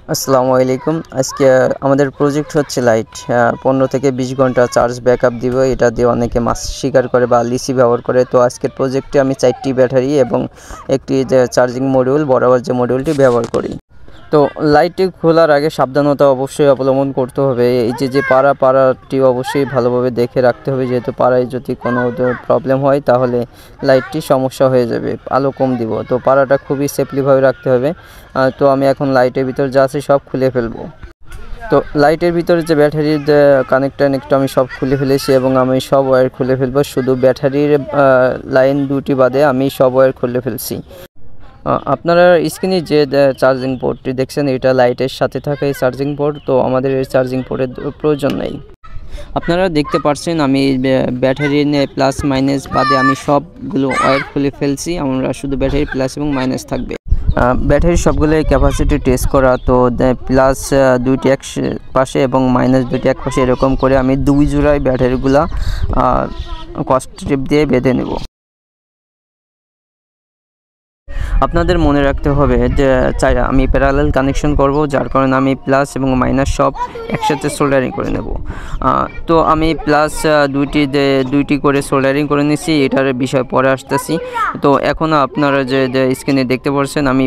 আসসালামু আলাইকুম। আজকে আমাদের প্রজেক্ট হচ্ছে লাইট 15 থেকে 20 ঘন্টা চার্জ ব্যাকআপ দিব। এটা দিয়ে অনেকে মাছ শিকার করে বা লিসি ব্যবহার করে। তো আজকের প্রজেক্টে আমি 4টি ব্যাটারি এবং একটি যে চার্জিং মডিউল বরাবর যে মডিউলটি ব্যবহার করি। তো লাইটটি খোলার আগে সাবধানতা অবশ্যই অবলম্বন করতে হবে। এই যে পাড়াটি অবশ্যই ভালোভাবে দেখে রাখতে হবে, যেহেতু পাড়ায় যদি কোনো প্রবলেম হয় তাহলে লাইটটি সমস্যা হয়ে যাবে, আলো কম দিব। তো পাড়াটা খুবই সেফলিভাবে রাখতে হবে। তো আমি এখন লাইটের ভিতর যা আছে সব খুলে ফেলবো। তো লাইটের ভিতরে যে ব্যাটারির কানেক্ট আমি সব খুলে ফেলেছি এবং আমি সব ওয়্যার খুলে ফেলবো। শুধু ব্যাটারির লাইন দুটি বাদে আমি সব ওয়্যার খুলে ফেলছি। আপনারা স্ক্রিনে যে চার্জিং পোর্টটি দেখছেন, এটা লাইটের সাথে থাকে এই চার্জিং পোর্ট। তো আমাদের এই চার্জিং পোর্টের প্রয়োজন নেই। আপনারা দেখতে পাচ্ছেন আমি ব্যাটারির প্লাস মাইনাস বাদে আমি সবগুলো ওয়্যার খুলে ফেলছি। আমরা শুধু ব্যাটারি প্লাস এবং মাইনাস থাকবে। ব্যাটারির সবগুলো ক্যাপাসিটি টেস্ট করা। তো প্লাস দুইটি এক পাশে এবং মাইনাস দুইটি এক পাশে, এরকম করে আমি 2 জোড়ায় ব্যাটারিগুলা কস্ট স্ট্রিপ দিয়ে বেঁধে নেব। আপনাদের মনে রাখতে হবে যে আমি প্যারালাল কানেকশন করব, যার কারণে আমি প্লাস এবং মাইনাস সব একসাথে সোল্ডারিং করে নেব। তো আমি প্লাস দুইটি করে সোল্ডারিং করে নিচ্ছি, এটার বিষয় পরে আসতেছি। তো এখন আপনারা যে স্ক্রিনে দেখতে পাচ্ছেন আমি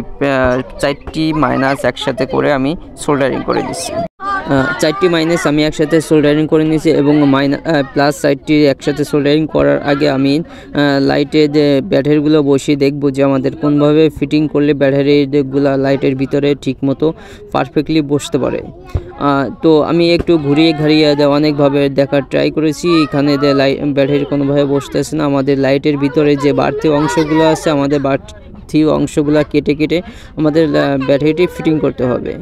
4টি মাইনাস একসাথে করে আমি সোল্ডারিং করে দিচ্ছি। 4টি মাইনাস আমি একসাথে সোল্ডারিং করে নিয়েছি এবং প্লাস 4টি একসাথে সোল্ডারিং করার আগে আমি লাইটে যে ব্যাটারিগুলো বসিয়ে দেখব যে আমাদের কোনভাবে ফিটিং করলে ব্যাটারিগুলো লাইটের ভিতরে ঠিকমতো পারফেক্টলি বসতে পারে। তো আমি একটু ঘুরিয়ে অনেকভাবে দেখার ট্রাই করেছি। এখানে ব্যাটারি কোনোভাবে বসতেছে না। আমাদের লাইটের ভিতরে যে বাড়তি অংশগুলো আছে, আমাদের বাড়তি অংশগুলো কেটে আমাদের ব্যাটারিটি ফিটিং করতে হবে।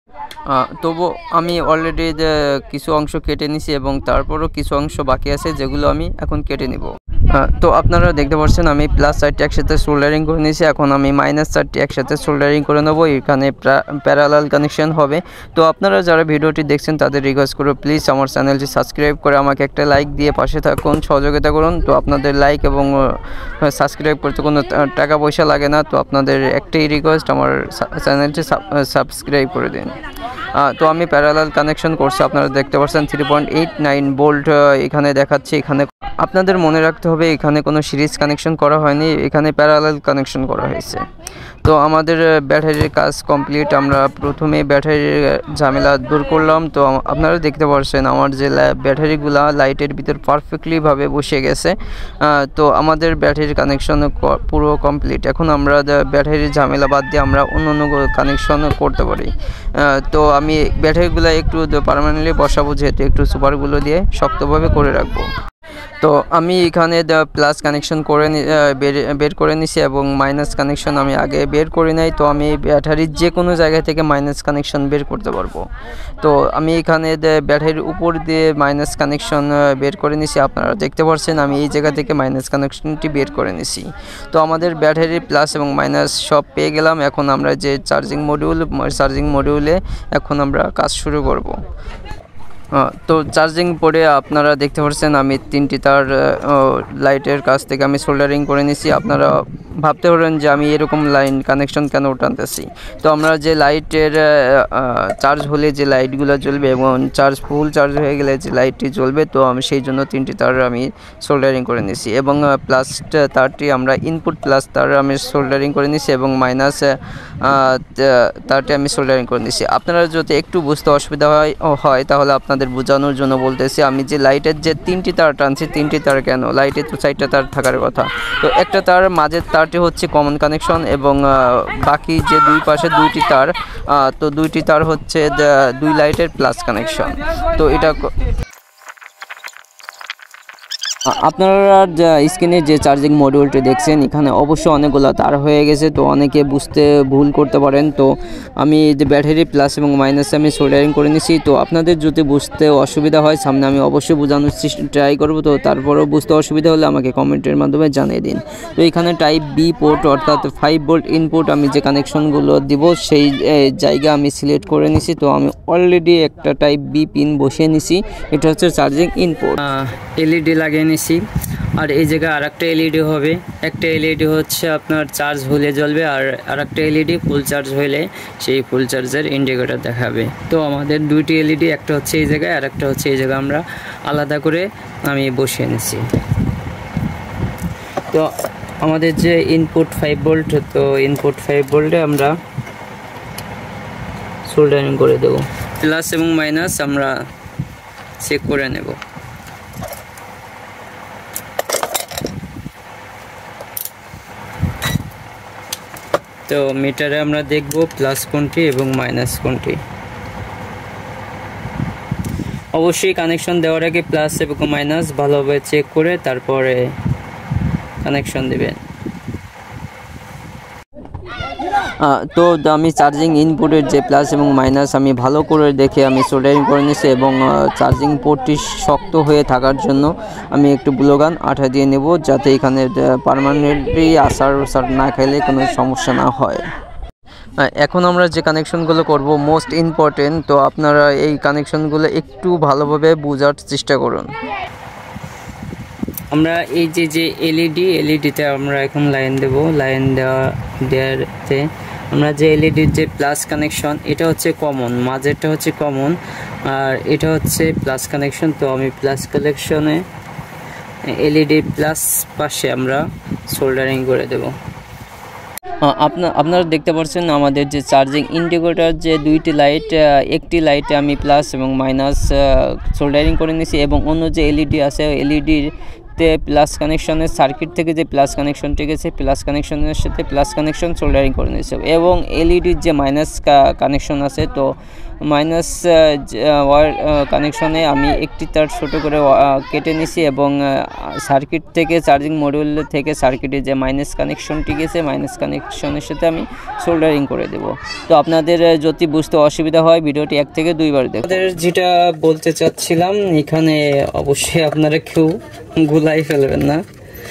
তবু আমি অলরেডি কিছু অংশ কেটে নিছি এবং তারপরও কিছু অংশ বাকি আছে, যেগুলো আমি এখন কেটে নিব। তো আপনারা দেখতে পাচ্ছেন আমি প্লাস 4টি একসাথে সোল্ডারিং করে নিয়েছি। এখন আমি মাইনাস 4টি একসাথে সোল্ডারিং করে নেব। এখানে প্যারালাল কানেকশন হবে। তো আপনারা যারা ভিডিওটি দেখছেন তাদের রিকোয়েস্ট করব, প্লিজ আমার চ্যানেলটি সাবস্ক্রাইব করে আমাকে একটা লাইক দিয়ে পাশে থাকুন, সহযোগিতা করুন। তো আপনাদের লাইক এবং সাবস্ক্রাইব করতে কোনো টাকা পয়সা লাগে না। তো আপনাদের একটাই রিকোয়েস্ট, আমার চ্যানেলটি সাবস্ক্রাইব করে দিন। তো আমি প্যারালাল কানেকশন করছি। আপনারা দেখতে পাচ্ছেন 3.89 ভোল্ট এখানে দেখাচ্ছে। এখানে আপনাদের মনে রাখতে হবে এখানে কোনো সিরিজ কানেকশন করা হয়নি, এখানে প্যারালাল কানেকশন করা হয়েছে। তো আমাদের ব্যাটারির কাজ কমপ্লিট। আমরা প্রথমে ব্যাটারির ঝামেলা দূর করলাম। তো আপনারা দেখতে পাচ্ছেন আমার যে ব্যাটারিগুলা লাইটের ভিতর পারফেক্টলিভাবে বসে গেছে। তো আমাদের ব্যাটারির কানেকশন পুরো কমপ্লিট। এখন আমরা ব্যাটারির ঝামেলা বাদ দিয়ে আমরা অন্য কানেকশন করতে পারি। তো আমি ব্যাটারিগুলো একটু পার্মানেন্টলি বসাবো, যেহেতু একটু সুপারগুলো দিয়ে শক্তভাবে করে রাখবো। তো আমি এখানে প্লাস কানেকশন করে বের করে নিছি এবং মাইনাস কানেকশন আমি আগে বের করে নাই। তো আমি ব্যাটারির যে কোনো জায়গা থেকে মাইনাস কানেকশন বের করতে পারবো। তো আমি এখানে ব্যাটারির উপর দিয়ে মাইনাস কানেকশন বের করে নিছি। আপনারা দেখতে পাচ্ছেন আমি এই জায়গা থেকে মাইনাস কানেকশনটি বের করে নিছি। তো আমাদের ব্যাটারির প্লাস এবং মাইনাস সব পেয়ে গেলাম। এখন আমরা যে চার্জিং মডিউলে এখন আমরা কাজ শুরু করব। তো চার্জিং পরে আপনারা দেখতে পাচ্ছেন আমি 3টি তার লাইটের কাছ থেকে আমি সোল্ডারিং করে নিছি। আপনারা ভাবতে পারেন যে আমি এরকম লাইন কানেকশন কেন টানতেছি। তো আমরা যে লাইটের চার্জ হলে যে লাইটগুলো জ্বলবে এবং ফুল চার্জ হয়ে গেলে যে লাইটটি জ্বলবে, তো আমি সেই জন্য 3টি তার আমি সোল্ডারিং করে নিছি এবং প্লাস তারটি আমরা ইনপুট প্লাস তার আমি সোল্ডারিং করে নিছি এবং মাইনাস তারটি আমি সোল্ডারিং করে নিছি। আপনারা যদি একটু বুঝতে অসুবিধা হয় তাহলে আপনাদের বোঝানোর জন্য বলতেছি, আমি যে লাইটের যে 3টি তার টানছি, 3টি তার কেন, লাইটের তো 4টা তার থাকার কথা। তো একটা তার মাঝের তারটি হচ্ছে কমন কানেকশন এবং বাকি যে দুই পাশে 2টি তার, তো 2টি তার হচ্ছে 2 লাইটের প্লাস কানেকশন। তো এটা আপনারা স্ক্রিনে যে চার্জিং মডিউলটি দেখছেন, এখানে অবশ্যই অনেকগুলো তার হয়ে গেছে। তো অনেকে বুঝতে ভুল করতে পারেন। তো আমি যে ব্যাটারি প্লাস এবং মাইনাসে আমি সোল্ডারিং করে নিছি। তো আপনাদের যদি বুঝতে অসুবিধা হয় সামনে আমি অবশ্যই বোঝানোর ট্রাই করব। তো তারপরেও বুঝতে অসুবিধা হলে আমাকে কমেন্টের মাধ্যমে জানিয়ে দিন। তো এখানে টাইপ বি পোর্ট অর্থাৎ 5 ভোল্ট ইনপুট আমি যে কানেকশনগুলো দিব সেই জায়গা আমি সিলেক্ট করে নিছি। তো আমি অলরেডি একটা টাইপ বি পিন বসিয়ে নিছি। এটা হচ্ছে চার্জিং ইনপুট। এলইডি লাগিয়ে নিছি। আর এই জায়গায় আরেকটা এলইডি হবে, একটা এলইডি হচ্ছে আপনার চার্জ হলে জ্বলবে, আর আরেকটা এলইডি ফুল চার্জ হলে সেই ফুল চার্জের ইন্ডিকেটর দেখাবে। তো আমাদের দুইটি এলইডি, একটা হচ্ছে এই জায়গায় আর একটা হচ্ছে এই জায়গায়, আমরা আলাদা করে আমি বসিয়ে নিছি। তো আমাদের যে ইনপুট 5 ভোল্ট, তো ইনপুট 5 ভোল্টে আমরা সোল্ডারিং করে দেব। প্লাস এবং মাইনাস আমরা চেক করে নেব। তো মিটারে আমরা দেখব প্লাস কোনটি এবং মাইনাস কোনটি। অবশ্যই কানেকশন দেওয়ার আগে প্লাস এবং মাইনাস ভালোভাবে চেক করে তারপরে কানেকশন দিবেন। তো আমি চার্জিং ইনপুটের যে প্লাস এবং মাইনাস আমি ভালো করে দেখে আমি সোল্ডারিং করে নিয়েছি, এবং চার্জিং পোর্টটি শক্ত হয়ে থাকার জন্য আমি একটু গ্লুগান আঠা দিয়ে নেব, যাতে এখানে পার্মানেন্টলি আসার না খাইলে কোনো সমস্যা না হয়। এখন আমরা যে কানেকশনগুলো করব মোস্ট ইম্পর্টেন্ট, তো আপনারা এই কানেকশনগুলো একটু ভালোভাবে বোঝার চেষ্টা করুন। আমরা এই যে এলইডিতে আমরা এখন লাইন দেব। লাইন দেওয়াতে আমরা যে এলইডির যে প্লাস কানেকশন, এটা হচ্ছে কমন, মাঝেরটা হচ্ছে কমন আর এটা হচ্ছে প্লাস কানেকশন। তো আমি প্লাস কানেকশনে এলইডি প্লাস পাশে আমরা সোল্ডারিং করে দেব। আপনারা দেখতে পাচ্ছেন আমাদের যে চার্জিং ইন্ডিকেটর যে দুইটি লাইট, একটি লাইটে আমি প্লাস এবং মাইনাস সোল্ডারিং করে নিয়েছি, এবং অন্য যে এলইডি আছে এলইডির প্লাস কানেকশনের সার্কিট থেকে যে প্লাস কানেকশনটি গেছে প্লাস কানেকশনের সাথে প্লাস কানেকশন সোল্ডারিং করে নিয়েছে, এবং এলইডির যে মাইনাস কানেকশন আছে, তো মাইনাস ওয়ার কানেকশনে আমি একটি তার ছোটো করে কেটে নিয়েছি, এবং সার্কিট থেকে চার্জিং মডিউল থেকে সার্কিটে যে মাইনাস কানেকশনটি গেছে মাইনাস কানেকশনের সাথে আমি সোল্ডারিং করে দেব। তো আপনাদের যদি বুঝতে অসুবিধা হয় ভিডিওটি 1 থেকে 2 বার দেখুন। আপনাদের যেটা বলতে চাচ্ছিলাম, এখানে অবশ্যই আপনারা কেউ গুলাই ফেলবেন না।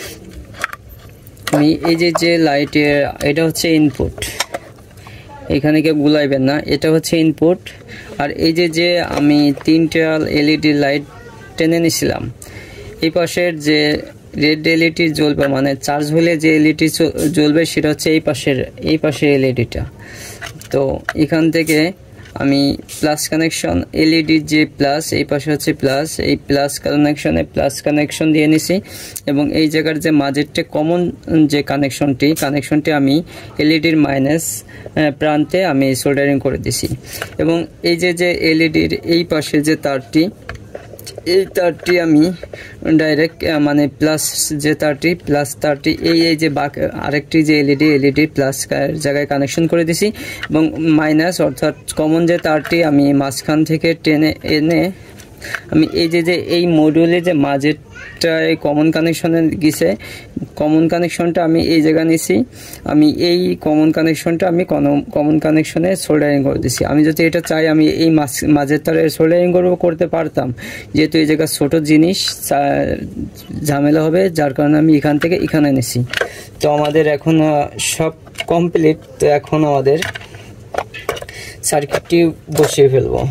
আমি এই যে লাইটের এটা হচ্ছে ইনপুট, এখানে কেউ গুলাইবেন না, এটা হচ্ছে ইনপুট। আর এই যে আমি 3টা এলইডি লাইট টেনে নিয়েছিলাম, এই পাশের যে রেড এলইডি জ্বলবে মানে চার্জ হলে যে এলইডি জ্বলবে সেটা হচ্ছে এই পাশের এলইডিটা। তো এখান থেকে আমি প্লাস কানেকশন এলইডির যে প্লাস, এই পাশে হচ্ছে প্লাস, এই প্লাস প্লাস কানেকশন দিয়ে নিছি, এবং এই জায়গার যে মাঝেরটা কমন যে কানেকশনটি আমি এলইডির মাইনাস প্রান্তে আমি সোল্ডারিং করে দিছি। এবং এই যে এলইডির এই পাশে যে এই তারটি আমি ডাইরেক্ট মানে প্লাস তারটি এই যে আরেকটি যে এলইডি প্লাস জায়গায় কানেকশন করে দিছি, এবং মাইনাস অর্থাৎ কমন যে তারটি আমি মাঝখান থেকে টেনে এনে আমি এই যে এই মডিউলে যে মাঝেরটায় কমন কানেকশনে গেছে, কমন কানেকশনটা আমি এই জায়গা নিছি, আমি এই কমন কানেকশনটা আমি কমন কানেকশনে সোল্ডারিং করে দিছি। আমি যদি এটা চাই আমি এই মাঝের তারে সোল্ডারিং করতে পারতাম, যেহেতু এই জায়গা ছোট জিনিস ঝামেলা হবে, যার কারণে আমি এখান থেকে এখানে নিছি। তো আমাদের এখন সব কমপ্লিট। তো এখন আমাদের সার্কিটটি বসিয়ে ফেলবো।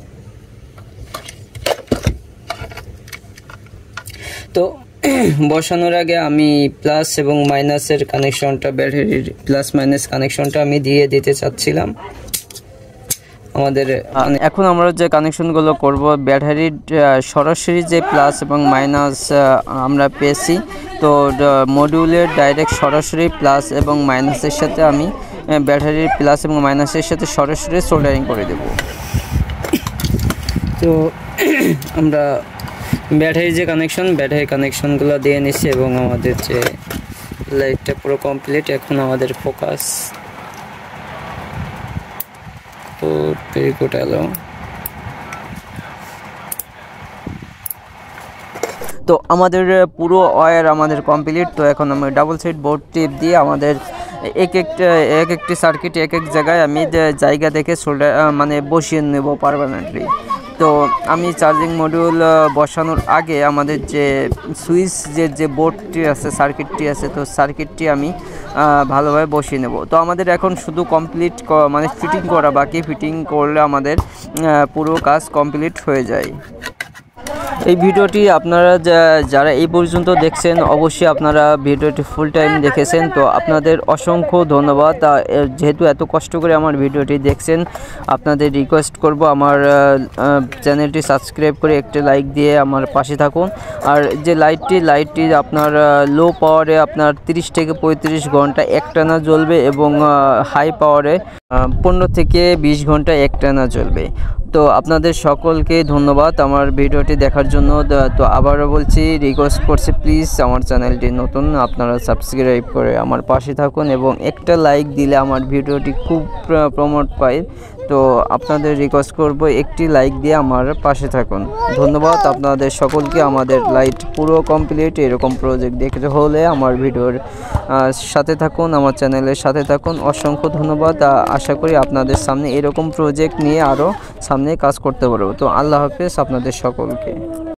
তো বসানোর আগে আমি প্লাস এবং মাইনাসের কানেকশনটা, ব্যাটারির প্লাস মাইনাস কানেকশনটা আমি দিতে চাচ্ছিলাম আমাদের। এখন আমরা যে কানেকশনগুলো করব, ব্যাটারির সরাসরি যে প্লাস এবং মাইনাস আমরা পেয়েছি, তো মডিউলের ডাইরেক্ট সরাসরি প্লাস এবং মাইনাসের সাথে আমি ব্যাটারির প্লাস এবং মাইনাসের সাথে সরাসরি সোল্ডারিং করে দেব। তো আমরা ব্যাটারির যে ব্যাটারি কানেকশনগুলো দিয়ে নিছি, এবং আমাদের যে লাইটটা পুরো কমপ্লিট। এখন আমাদের ফোকাস তো আমাদের পুরো ওয়্যার আমাদের কমপ্লিট। তো এখন আমি ডাবল সাইড বোর্ড টেপ দিয়ে আমাদের একটি সার্কিট এক জায়গায় আমি জায়গা দেখে মানে বসিয়ে নেব পার্মানেন্টলি। তো আমি চার্জিং মডিউল বসানোর আগে আমাদের যে সুইচ যে বোর্ডটি আছে, সার্কিটটি আছে, তো সার্কিটটি আমি ভালোভাবে বসিয়ে নেব। তো আমাদের এখন শুধু কমপ্লিট মানে ফিটিং করা বাকি, ফিটিং করলে আমাদের পুরো কাজ কমপ্লিট হয়ে যায়। এই ভিডিওটি আপনারা যারা এই পর্যন্ত দেখছেন অবশ্যই আপনারা ভিডিওটি ফুল টাইম দেখেছেন, তো আপনাদের অসংখ্য ধন্যবাদ। যেহেতু এত কষ্ট করে আমার ভিডিওটি দেখছেন, আপনাদের রিকোয়েস্ট করব আমার চ্যানেলটি সাবস্ক্রাইব করে একটা লাইক দিয়ে আমার পাশে থাকুন। আর যে লাইটটি আপনার লো পাওয়ারে আপনার 30 থেকে 35 ঘন্টা একটানা জ্বলবে এবং হাই পাওয়ারে 15 থেকে 20 ঘন্টা একটানা জ্বলবে। তো আপনাদের সকলকে ধন্যবাদ আমার ভিডিওটি দেখার জন্য। তো আবারও বলছি, রিকোয়েস্ট করছি প্লিজ আমার চ্যানেলটি নতুন, আপনারা সাবস্ক্রাইব করে আমার পাশে থাকুন এবং একটা লাইক দিলে আমার ভিডিওটি খুব প্রমোট পায়। তো আপনাদের রিকোয়েস্ট করব একটি লাইক দিয়ে আমার পাশে থাকুন। ধন্যবাদ আপনাদের সকলকে। আমাদের লাইট পুরো কমপ্লিট, এরকম প্রজেক্ট দেখতে হলে আমার ভিডিওর সাথে থাকুন, আমার চ্যানেলের সাথে থাকুন। অসংখ্য ধন্যবাদ। আশা করি আপনাদের সামনে এরকম প্রজেক্ট নিয়ে আরও সামনে কাজ করতে পারবো। তো আল্লাহ হাফেজ আপনাদের সকলকে।